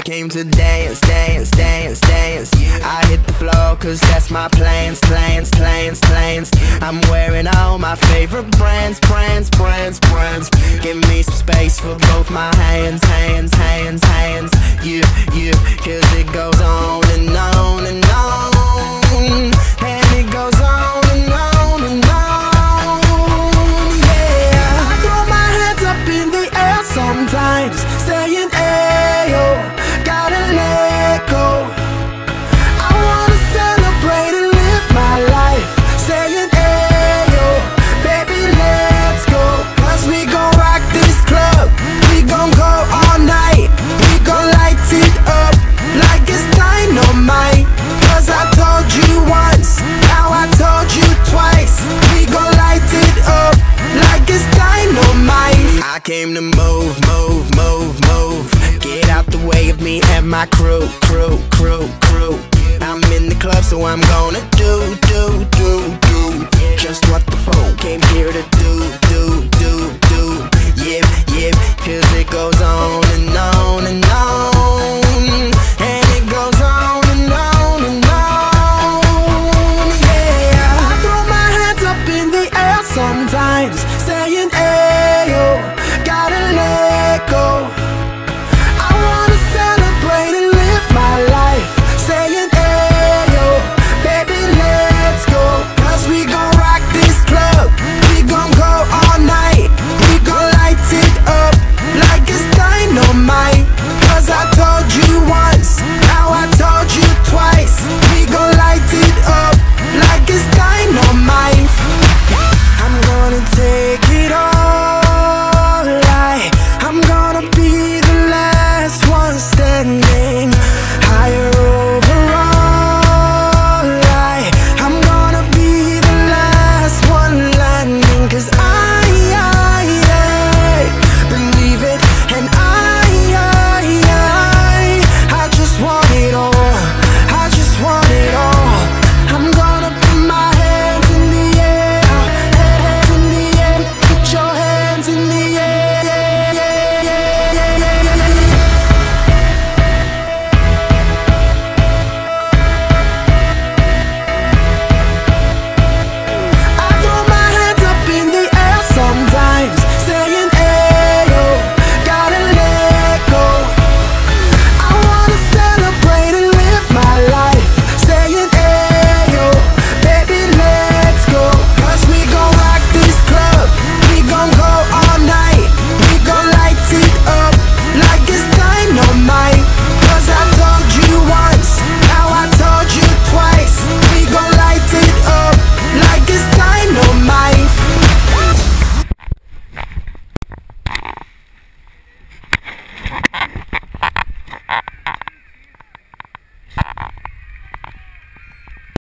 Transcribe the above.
came to dance, dance, dance, dance. I hit the floor cause that's my plans, plans, plans, plans. I'm wearing all my favorite brands, brands, brands, brands. Give me some space for both my hands, hands, hands, hands. Yeah, yeah, cause it goes on and on and on. And it goes on and on and on. Yeah, I throw my hands up in the air sometimes, saying ayo, gotta let go. I wanna celebrate and live my life, saying ayo, baby let's go. Cause we gon' rock this club, we gon' go all night. We gon' light it up like it's dynamite. Cause I told you once, now I told you twice. We gon' light it up like it's dynamite. I came to move, move, move, move. Get out the way of me and my crew, crew, crew, crew. I'm in the club so I'm gonna do just what the folk came here to do. Yeah, yeah, cause it goes on and on and on. And it goes on and on and on. Yeah, I throw my hands up in the air sometimes,